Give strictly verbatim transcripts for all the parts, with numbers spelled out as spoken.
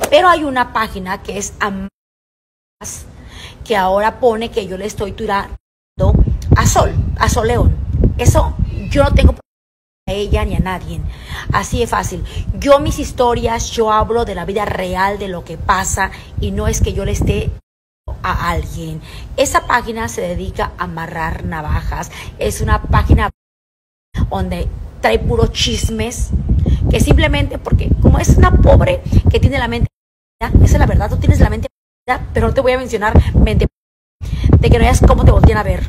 Pero hay una página que es Amas, que ahora pone que yo le estoy tirando a Sol, a Sol León. Eso yo no tengo a ella ni a nadie. Así de fácil. Yo mis historias, yo hablo de la vida real, de lo que pasa, y no es que yo le esté a alguien. Esa página se dedica a amarrar navajas. Es una página donde trae puros chismes, que simplemente porque como es una pobre que tiene la mente, esa es la verdad, tú tienes la mente, pero no te voy a mencionar mente, de que no veas cómo te voltean a ver.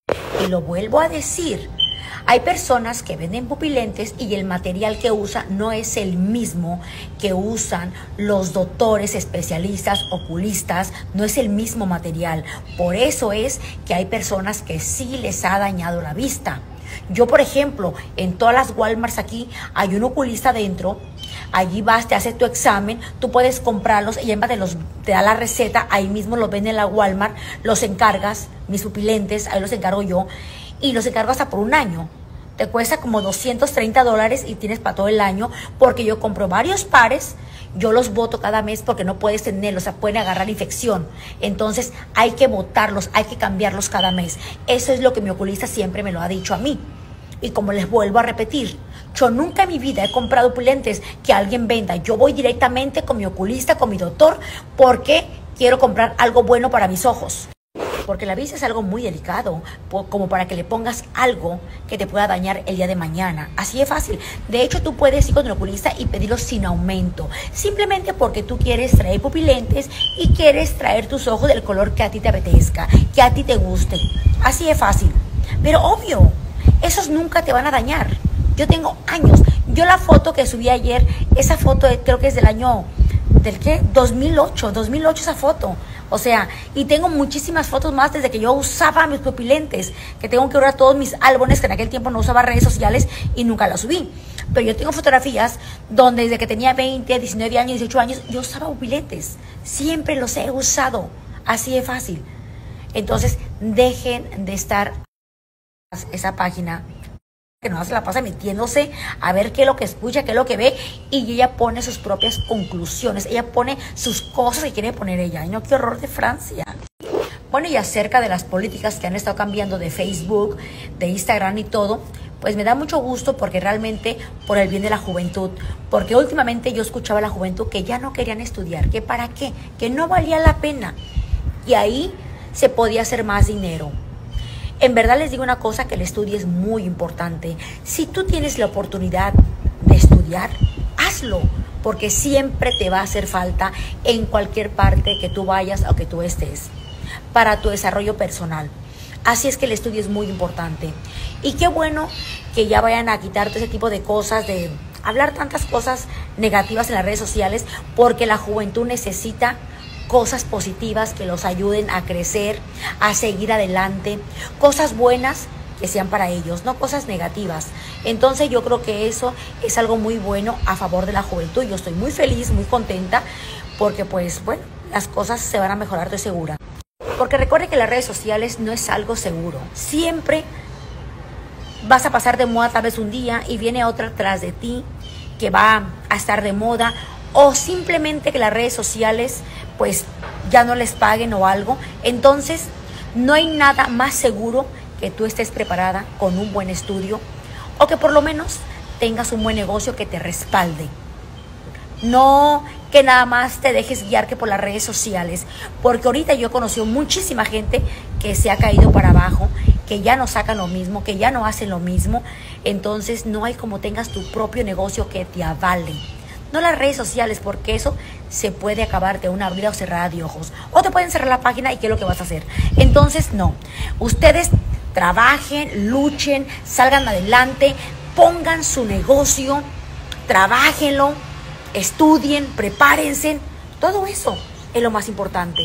Y lo vuelvo a decir, hay personas que venden pupilentes y el material que usan no es el mismo que usan los doctores, especialistas, oculistas, no es el mismo material. Por eso es que hay personas que sí les ha dañado la vista. Yo, por ejemplo, en todas las Walmarts aquí hay un oculista adentro. Allí vas, te haces tu examen, tú puedes comprarlos y en vez de los, te da la receta, ahí mismo los venden en la Walmart, los encargas, mis pupilentes, ahí los encargo yo, y los encargo hasta por un año. Te cuesta como doscientos treinta dólares y tienes para todo el año, porque yo compro varios pares, yo los boto cada mes porque no puedes tenerlos, o sea, pueden agarrar infección. Entonces hay que botarlos, hay que cambiarlos cada mes. Eso es lo que mi oculista siempre me lo ha dicho a mí. Y como les vuelvo a repetir, yo nunca en mi vida he comprado pupilentes que alguien venda. Yo voy directamente con mi oculista, con mi doctor, porque quiero comprar algo bueno para mis ojos. Porque la vista es algo muy delicado, como para que le pongas algo que te pueda dañar el día de mañana. Así de fácil. De hecho, tú puedes ir con el oculista y pedirlo sin aumento. Simplemente porque tú quieres traer pupilentes y quieres traer tus ojos del color que a ti te apetezca, que a ti te guste. Así de fácil. Pero obvio, esos nunca te van a dañar. Yo tengo años. Yo la foto que subí ayer, esa foto creo que es del año, ¿del qué? dos mil ocho, dos mil ocho esa foto. O sea, y tengo muchísimas fotos más desde que yo usaba mis pupilentes, que tengo que borrar todos mis álbumes, que en aquel tiempo no usaba redes sociales y nunca las subí. Pero yo tengo fotografías donde desde que tenía veinte, diecinueve años, dieciocho años, yo usaba pupilentes. Siempre los he usado. Así de fácil. Entonces, dejen de estar esa página que no se la pasa metiéndose a ver qué es lo que escucha, qué es lo que ve, y ella pone sus propias conclusiones, ella pone sus cosas que quiere poner ella. Ay, no, qué horror de Francia. Bueno, y acerca de las políticas que han estado cambiando de Facebook, de Instagram y todo, pues me da mucho gusto, porque realmente por el bien de la juventud, porque últimamente yo escuchaba a la juventud que ya no querían estudiar, que para qué, que no valía la pena, y ahí se podía hacer más dinero. En verdad les digo una cosa, que el estudio es muy importante. Si tú tienes la oportunidad de estudiar, hazlo, porque siempre te va a hacer falta en cualquier parte que tú vayas o que tú estés, para tu desarrollo personal. Así es que el estudio es muy importante. Y qué bueno que ya vayan a quitar todo ese tipo de cosas, de hablar tantas cosas negativas en las redes sociales, porque la juventud necesita cosas positivas que los ayuden a crecer, a seguir adelante, cosas buenas que sean para ellos, no cosas negativas. Entonces yo creo que eso es algo muy bueno a favor de la juventud. Yo estoy muy feliz, muy contenta, porque pues bueno, las cosas se van a mejorar, estoy segura. Porque recuerde que las redes sociales no es algo seguro. Siempre vas a pasar de moda tal vez un día y viene otra tras de ti que va a estar de moda, o simplemente que las redes sociales pues ya no les paguen o algo. Entonces no hay nada más seguro que tú estés preparada con un buen estudio, o que por lo menos tengas un buen negocio que te respalde. No que nada más te dejes guiar que por las redes sociales, porque ahorita yo he conocido muchísima gente que se ha caído para abajo, que ya no sacan lo mismo, que ya no hacen lo mismo. Entonces no hay como tengas tu propio negocio que te avale. No las redes sociales, porque eso se puede acabar de una abrir o cerrada de ojos. O te pueden cerrar la página y ¿qué es lo que vas a hacer? Entonces, no. Ustedes trabajen, luchen, salgan adelante, pongan su negocio, trabájenlo, estudien, prepárense. Todo eso es lo más importante.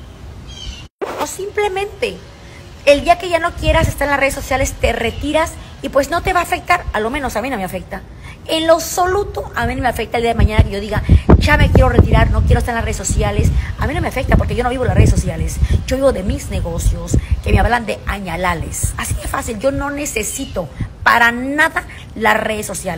O simplemente, el día que ya no quieras estar en las redes sociales, te retiras y pues no te va a afectar. A lo menos a mí no me afecta. En lo absoluto, a mí no me afecta el día de mañana que yo diga, ya me quiero retirar, no quiero estar en las redes sociales. A mí no me afecta, porque yo no vivo en las redes sociales. Yo vivo de mis negocios, que me hablan de añalales. Así de fácil, yo no necesito para nada las redes sociales.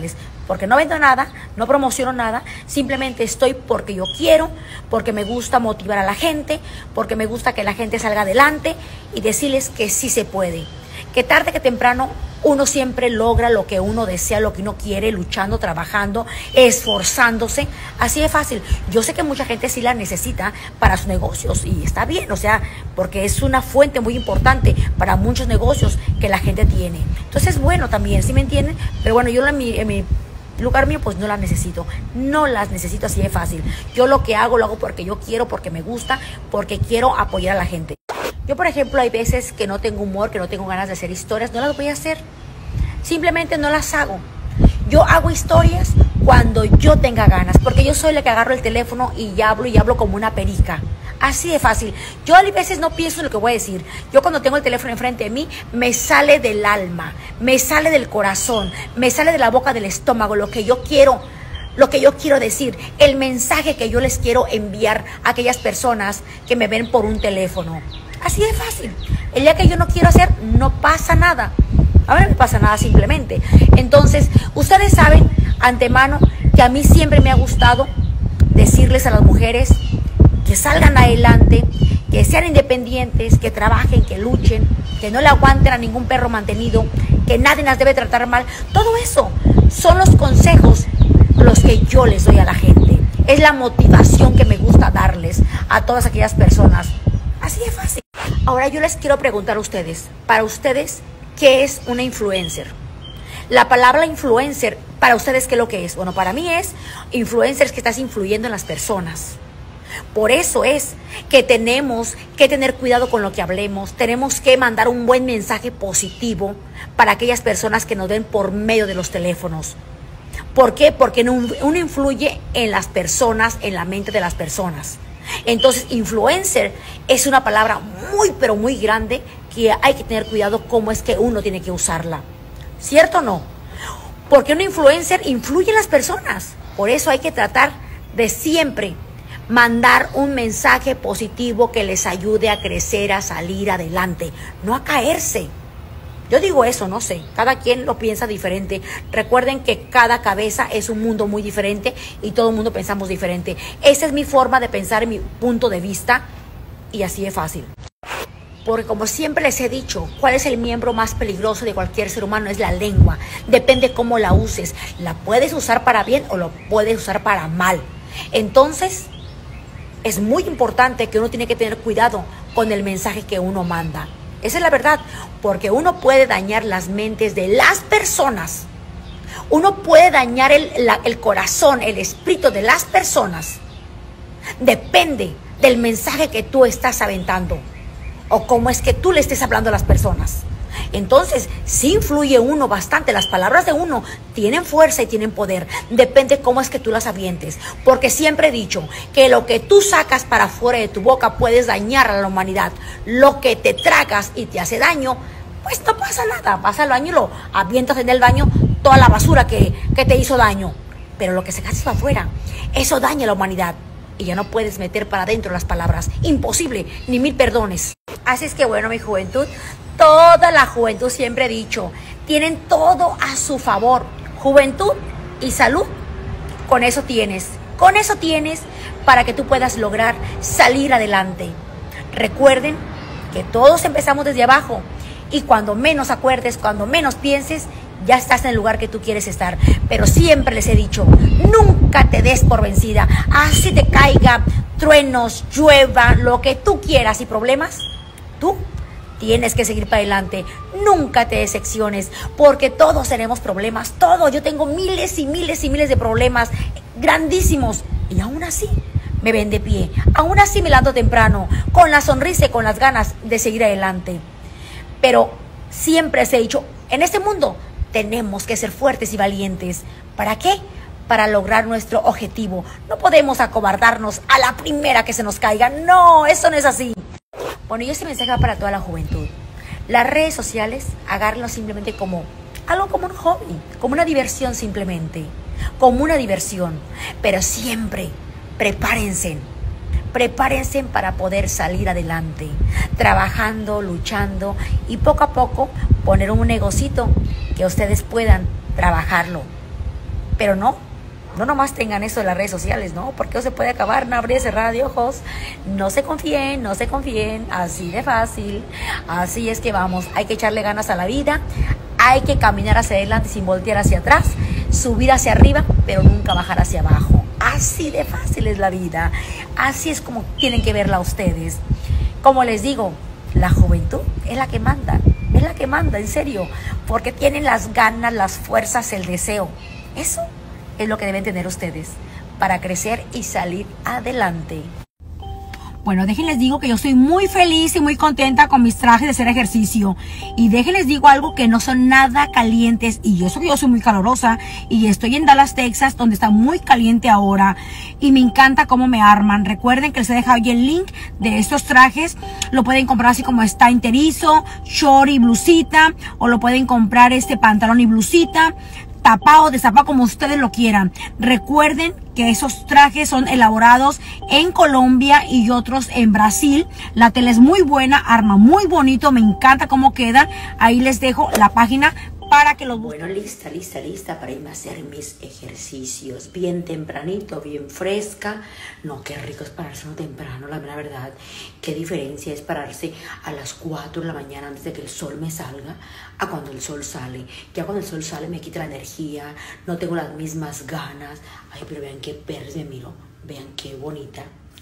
porque no vendo nada, no promociono nada, simplemente estoy porque yo quiero, porque me gusta motivar a la gente, porque me gusta que la gente salga adelante y decirles que sí se puede, que tarde que temprano uno siempre logra lo que uno desea, lo que uno quiere, luchando, trabajando, esforzándose, así de fácil. Yo sé que mucha gente sí la necesita para sus negocios y está bien, o sea, porque es una fuente muy importante para muchos negocios que la gente tiene. Entonces, bueno, también, ¿sí me entienden? Pero bueno, yo en mi, en mi lugar mío, pues no las necesito, no las necesito así de fácil. Yo lo que hago, lo hago porque yo quiero, porque me gusta, porque quiero apoyar a la gente. Yo, por ejemplo, hay veces que no tengo humor, que no tengo ganas de hacer historias, no las voy a hacer. Simplemente no las hago. Yo hago historias cuando yo tenga ganas, porque yo soy la que agarro el teléfono y hablo y hablo como una perica. Así de fácil. Yo a veces no pienso en lo que voy a decir. Yo cuando tengo el teléfono enfrente de mí, me sale del alma, me sale del corazón, me sale de la boca del estómago, lo que yo quiero, lo que yo quiero decir, el mensaje que yo les quiero enviar a aquellas personas que me ven por un teléfono. Así de fácil. El día que yo no quiero hacer, no pasa nada. Ahora no me pasa nada simplemente. Entonces, ustedes saben antemano que a mí siempre me ha gustado decirles a las mujeres que salgan adelante, que sean independientes, que trabajen, que luchen, que no le aguanten a ningún perro mantenido, que nadie las debe tratar mal. Todo eso son los consejos los que yo les doy a la gente. Es la motivación que me gusta darles a todas aquellas personas. Así de fácil. Ahora yo les quiero preguntar a ustedes, para ustedes, ¿qué es una influencer? La palabra influencer, para ustedes, ¿qué es lo que es? Bueno, para mí es influencer, es que estás influyendo en las personas. Por eso es que tenemos que tener cuidado con lo que hablemos, tenemos que mandar un buen mensaje positivo para aquellas personas que nos ven por medio de los teléfonos. ¿Por qué? Porque uno influye en las personas, en la mente de las personas. Entonces, influencer es una palabra muy, pero muy grande que hay que tener cuidado cómo es que uno tiene que usarla. ¿Cierto o no? Porque un influencer influye en las personas. Por eso hay que tratar de siempre mandar un mensaje positivo que les ayude a crecer, a salir adelante, no a caerse. Yo digo eso, no sé, cada quien lo piensa diferente. Recuerden que cada cabeza es un mundo muy diferente y todo el mundo pensamos diferente. Esa es mi forma de pensar, mi punto de vista, y así es fácil. Porque como siempre les he dicho, ¿cuál es el miembro más peligroso de cualquier ser humano? Es la lengua. Depende cómo la uses. La puedes usar para bien o lo puedes usar para mal. Entonces, es muy importante que uno tiene que tener cuidado con el mensaje que uno manda. Esa es la verdad, porque uno puede dañar las mentes de las personas. Uno puede dañar el, la, el corazón, el espíritu de las personas. Depende del mensaje que tú estás aventando o cómo es que tú le estés hablando a las personas. Entonces, sí influye uno bastante. Las palabras de uno tienen fuerza y tienen poder. Depende cómo es que tú las avientes. Porque siempre he dicho que lo que tú sacas para afuera de tu boca puedes dañar a la humanidad. Lo que te tragas y te hace daño, pues no pasa nada. Vas al baño y lo avientas en el baño toda la basura que, que te hizo daño. Pero lo que sacas para afuera, eso daña a la humanidad. Y ya no puedes meter para adentro las palabras. Imposible, ni mil perdones. Así es que bueno, mi juventud, toda la juventud, siempre he dicho, tienen todo a su favor. Juventud y salud, con eso tienes. Con eso tienes para que tú puedas lograr salir adelante. Recuerden que todos empezamos desde abajo. Y cuando menos acuerdes, cuando menos pienses, ya estás en el lugar que tú quieres estar. Pero siempre les he dicho, nunca te des por vencida. Así te caiga, truenos, llueva, lo que tú quieras y problemas, tú tienes que seguir para adelante. Nunca te decepciones, porque todos tenemos problemas, todos. Yo tengo miles y miles y miles de problemas grandísimos y aún así me ven de pie. Aún así me levanto temprano, con la sonrisa y con las ganas de seguir adelante. Pero siempre les he dicho, en este mundo tenemos que ser fuertes y valientes. ¿Para qué? Para lograr nuestro objetivo. No podemos acobardarnos a la primera que se nos caiga. No, eso no es así. Bueno, y este mensaje va para toda la juventud. Las redes sociales, agárrenlo simplemente como algo como un hobby, como una diversión simplemente. Como una diversión. Pero siempre prepárense. Prepárense para poder salir adelante. Trabajando, luchando y poco a poco poner un negocito que ustedes puedan trabajarlo. Pero no, no nomás tengan eso de las redes sociales, ¿no? Porque se puede acabar, no abrir y cerrar de ojos. No se confíen, no se confíen, así de fácil. Así es que vamos, hay que echarle ganas a la vida, hay que caminar hacia adelante sin voltear hacia atrás, subir hacia arriba, pero nunca bajar hacia abajo. Así de fácil es la vida, así es como tienen que verla ustedes. Como les digo, la juventud es la que manda, es la que manda, en serio, porque tienen las ganas, las fuerzas, el deseo. Eso es lo que deben tener ustedes para crecer y salir adelante. Bueno, déjenles digo que yo estoy muy feliz y muy contenta con mis trajes de hacer ejercicio. Y déjenles digo algo, que no son nada calientes. Y yo, yo soy muy calorosa y estoy en Dallas, Texas, donde está muy caliente ahora. Y me encanta cómo me arman. Recuerden que les he dejado ya el link de estos trajes. Lo pueden comprar así como está, enterizo, short y blusita. O lo pueden comprar este pantalón y blusita, tapado, destapado, como ustedes lo quieran. Recuerden que esos trajes son elaborados en Colombia y otros en Brasil. La tela es muy buena, arma muy bonito, me encanta cómo quedan. Ahí les dejo la página para que los busquen. Bueno, lista, lista, lista para irme a hacer mis ejercicios. Bien tempranito, bien fresca. No, qué rico es pararse uno temprano, la verdad. Qué diferencia es pararse a las cuatro de la mañana antes de que el sol me salga a cuando el sol sale. Ya cuando el sol sale me quita la energía, no tengo las mismas ganas. Ay, pero vean qué perros me miro. Vean qué bonita.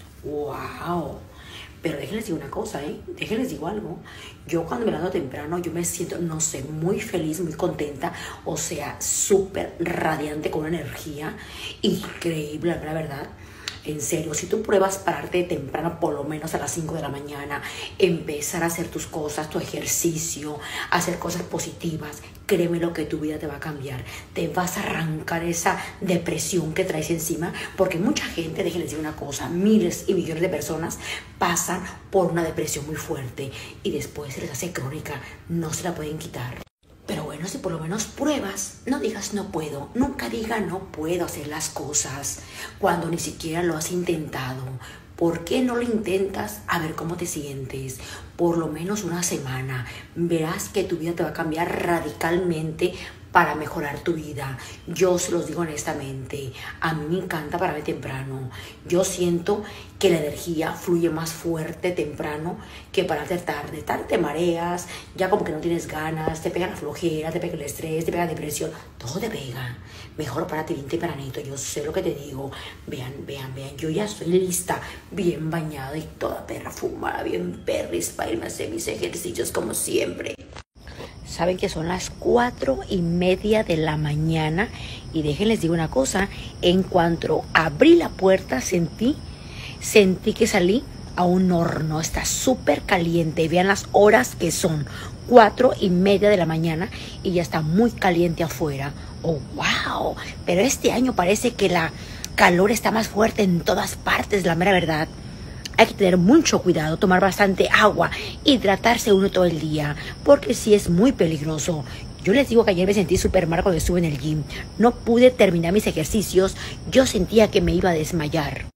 ¡Wow! Pero déjenles decir una cosa, ¿eh? Déjenles digo algo. Yo cuando me levanto temprano, yo me siento, no sé, muy feliz, muy contenta. O sea, súper radiante, con una energía increíble, la verdad. En serio, si tú pruebas pararte temprano, por lo menos a las cinco de la mañana, empezar a hacer tus cosas, tu ejercicio, hacer cosas positivas, créeme lo que tu vida te va a cambiar. Te vas a arrancar esa depresión que traes encima, porque mucha gente, déjenles decir una cosa, miles y millones de personas pasan por una depresión muy fuerte y después se les hace crónica, no se la pueden quitar. Pero bueno, si por lo menos pruebas, no digas no puedo, nunca diga no puedo hacer las cosas cuando ni siquiera lo has intentado. ¿Por qué no lo intentas? A ver cómo te sientes. Por lo menos una semana. Verás que tu vida te va a cambiar radicalmente para mejorar tu vida. Yo se los digo honestamente, a mí me encanta pararme temprano. Yo siento que la energía fluye más fuerte temprano que pararte tarde. Tarde te mareas, ya como que no tienes ganas, te pega la flojera, te pega el estrés, te pega la depresión, todo te pega. Mejor párate bien tempranito, yo sé lo que te digo. Vean, vean, vean, yo ya estoy lista, bien bañada y toda perra fumada, bien perris, para irme a hacer mis ejercicios como siempre. Saben que son las cuatro y media de la mañana y déjenles digo una cosa, en cuanto abrí la puerta sentí, sentí que salí a un horno, está súper caliente, vean las horas que son, cuatro y media de la mañana y ya está muy caliente afuera. Oh, wow, pero este año parece que la calor está más fuerte en todas partes, la mera verdad. Hay que tener mucho cuidado, tomar bastante agua, hidratarse uno todo el día, porque sí es muy peligroso. Yo les digo que ayer me sentí súper mal cuando estuve en el gym. No pude terminar mis ejercicios, yo sentía que me iba a desmayar.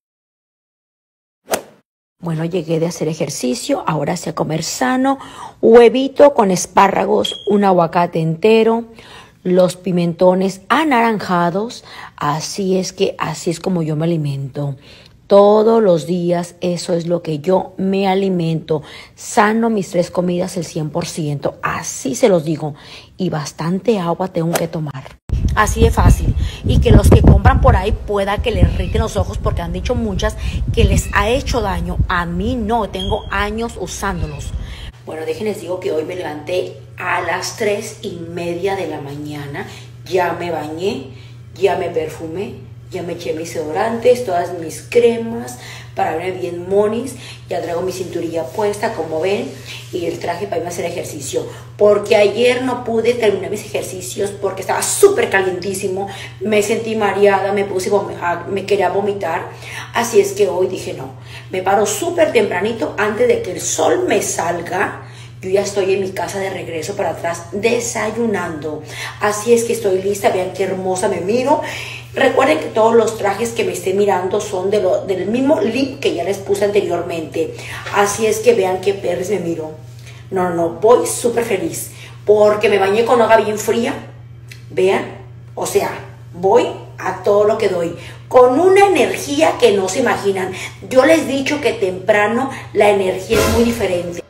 Bueno, llegué de hacer ejercicio, ahora sí a comer sano, huevito con espárragos, un aguacate entero, los pimentones anaranjados, así es que así es como yo me alimento. Todos los días eso es lo que yo me alimento, sano mis tres comidas el cien por ciento, así se los digo, y bastante agua tengo que tomar. Así de fácil, y que los que compran por ahí pueda que les irriten los ojos porque han dicho muchas que les ha hecho daño, a mí no, tengo años usándolos. Bueno, déjenles digo que hoy me levanté a las tres y media de la mañana, ya me bañé, ya me perfumé, ya me eché mis desodorantes, todas mis cremas para verme bien monis. Ya traigo mi cinturilla puesta, como ven, y el traje para irme a hacer ejercicio. Porque ayer no pude terminar mis ejercicios porque estaba súper calientísimo. Me sentí mareada, me puse, me quería vomitar. Así es que hoy dije no, me paro súper tempranito antes de que el sol me salga. Yo ya estoy en mi casa de regreso para atrás desayunando. Así es que estoy lista, vean qué hermosa me miro. Recuerden que todos los trajes que me estén mirando son de lo, del mismo link que ya les puse anteriormente. Así es que vean qué perres me miro. No, no, no, voy súper feliz porque me bañé con agua bien fría. Vean, o sea, voy a todo lo que doy, con una energía que no se imaginan. Yo les he dicho que temprano la energía es muy diferente.